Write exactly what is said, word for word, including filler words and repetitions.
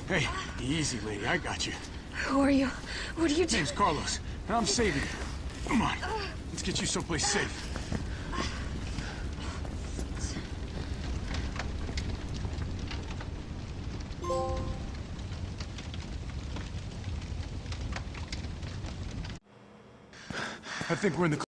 Hey, easy, lady. I got you. Who are you? What are you doing? Name's Carlos, and I'm saving you. Come on. Let's get you someplace safe. I think we're in the